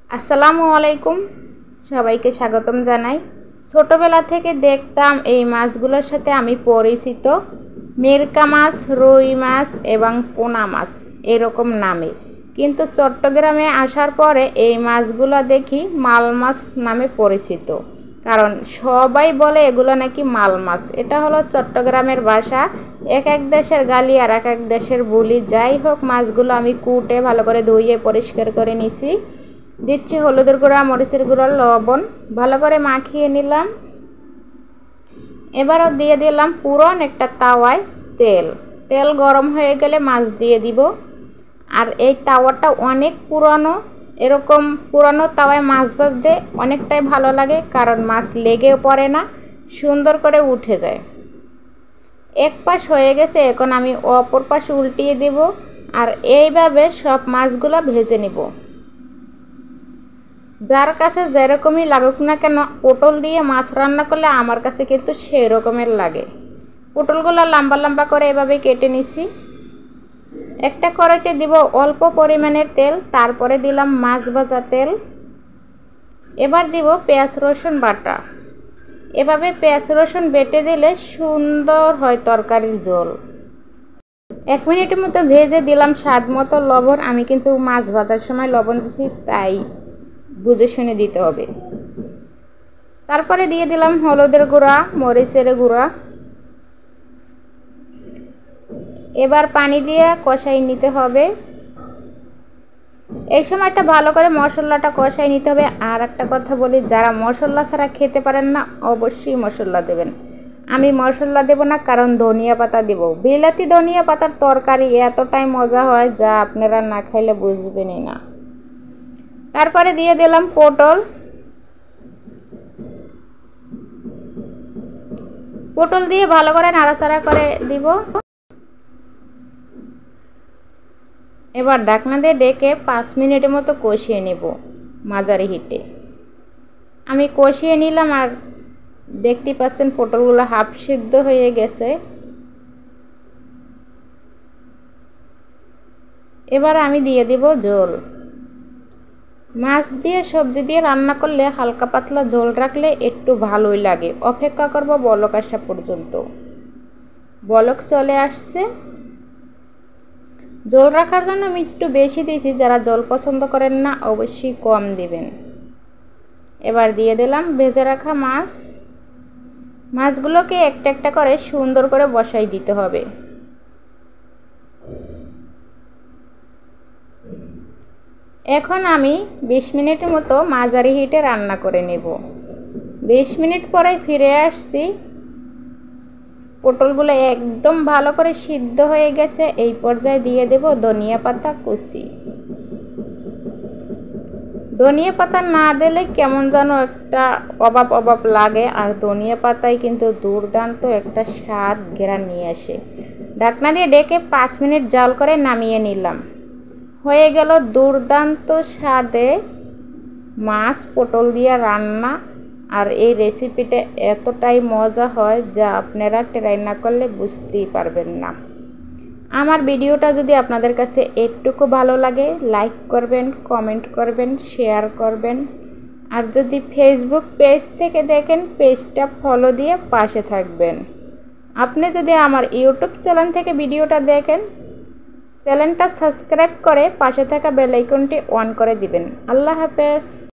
আসসালামু আলাইকুম, সবাইকে স্বাগতম জানাই। ছোটবেলা থেকে দেখতাম এই মাছগুলোর সাথে আমি পরিচিত, মিরকা মাছ, রুই মাছ এবং পোনা মাছ এরকম নামে। কিন্তু চট্টগ্রামে আসার পরে এই মাছগুলো দেখি মাল মাছ নামে পরিচিত, কারণ সবাই বলে এগুলো নাকি মাল মাছ। এটা হলো চট্টগ্রামের ভাষা, এক এক দেশের গালি আর এক এক দেশের বুলি। যাই হোক, মাছগুলো আমি কুটে ভালো করে ধুয়ে পরিষ্কার করে নিছি। দিচ্ছি হলুদের গুঁড়া, মরিচের গুঁড়া, লবণ, ভালো করে মাখিয়ে নিলাম। এবারও দিয়ে দিলাম পুরন একটা তাওয়ায় তেল। তেল গরম হয়ে গেলে মাছ দিয়ে দিব। আর এই তাওয়াটা অনেক পুরানো, এরকম পুরানো তাওয়ায় মাছ ভাজতে অনেকটাই ভালো লাগে, কারণ মাছ লেগেও পড়ে না, সুন্দর করে উঠে যায়। এক পাশ হয়ে গেছে, এখন আমি অপর পাশ উল্টিয়ে দিব আর এইভাবে সব মাছগুলো ভেজে নিব। যার কাছে যেরকমই লাগুক না কেন, পটল দিয়ে মাছ রান্না করলে আমার কাছে কিন্তু সেই রকমের লাগে। পটলগুলো লম্বা লম্বা করে এভাবে কেটে নিছি। একটা কড়াইতে দিব অল্প পরিমাণের তেল, তারপরে দিলাম মাছ ভাজা তেল। এবার দিব পেঁয়াজ রসুন বাটা। এভাবে পেঁয়াজ রসুন বেটে দিলে সুন্দর হয় তরকারির ঝোল। 1 মিনিটের মতো ভেজে দিলাম স্বাদ মতো লবণ। আমি কিন্তু মাছ ভাজার সময় লবণ দিছি, তাই বুঝে শুনে দিতে হবে। তারপরে দিয়ে দিলাম হলুদের গুঁড়া, মরিচের গুঁড়া। এবার পানি দিয়ে কষাই নিতে হবে। এই সময়টা ভালো করে মশলাটা কষাই নিতে হবে। আর একটা কথা বলি, যারা মশলা ছাড়া খেতে পারেন না, অবশ্যই মশলা দেবেন। আমি মশলা দেব না, কারণ ধনিয়া পাতা দেব। বিলাতি ধনিয়া পাতার তরকারি এতটাই মজা হয় যা আপনারা না খাইলে বুঝবেনই না। তারপরে দিয়ে দিলাম পটল। পটল দিয়ে ভালো করে নাড়াচাড়া করে দিব। এবার ঢাকনা দিয়ে ডেকে 5 মিনিটের মতো কষিয়ে নেব মাঝারি হিটে। আমি কষিয়ে নিলাম আর দেখতে পাচ্ছেন পটলগুলো হাফ সিদ্ধ হয়ে গেছে। এবার আমি দিয়ে দিব ঝোল। মাছ দিয়ে সবজি দিয়ে রান্না করলে হালকা পাতলা ঝোল রাখলে একটু ভালোই লাগে। অপেক্ষা করব বলক আসা পর্যন্ত। বলক চলে আসছে। ঝোল রাখার জন্য আমি একটু বেশি দিয়েছি, যারা ঝোল পছন্দ করেন না অবশ্যই কম দিবেন। এবার দিয়ে দিলাম ভেজে রাখা মাছ। মাছগুলোকে একটা একটা করে সুন্দর করে বসাই দিতে হবে। এখন আমি 20 মিনিটের মতো মাঝারি হিটে রান্না করে নেব। 20 মিনিট পরে ফিরে আসছি। পটলগুলো একদম ভালো করে সিদ্ধ হয়ে গেছে। এই পর্যায়ে দিয়ে দেব ধনিয়া পাতা কুচি। ধনিয়া পাতা না দিলে কেমন যেন একটা অভাব অভাব লাগে, আর ধনিয়া পাতায় কিন্তু দুর্দান্ত একটা স্বাদ ঘেরা নিয়ে আসে। ঢাকনা দিয়ে ডেকে 5 মিনিট জাল করে নামিয়ে নিলাম। হয়ে গেল দুর্দান্ত স্বাদে মাছ পটল দিয়ে রান্না। আর এই রেসিপিটা এতটাই মজা হয় যা আপনারা ট্রাই না করলে বুঝতেই পারবেন না। আমার ভিডিওটা যদি আপনাদের কাছে একটুকু ভালো লাগে, লাইক করবেন, কমেন্ট করবেন, শেয়ার করবেন। আর যদি ফেসবুক পেজ থেকে দেখেন, পেজটা ফলো দিয়ে পাশে থাকবেন। আপনি যদি আমার ইউটিউব চ্যানেল থেকে ভিডিওটা দেখেন, চ্যানেলটা সাবস্ক্রাইব করে পাশে থাকা বেল আইকনটি অন করে দিবেন। আল্লাহ হাফেজ।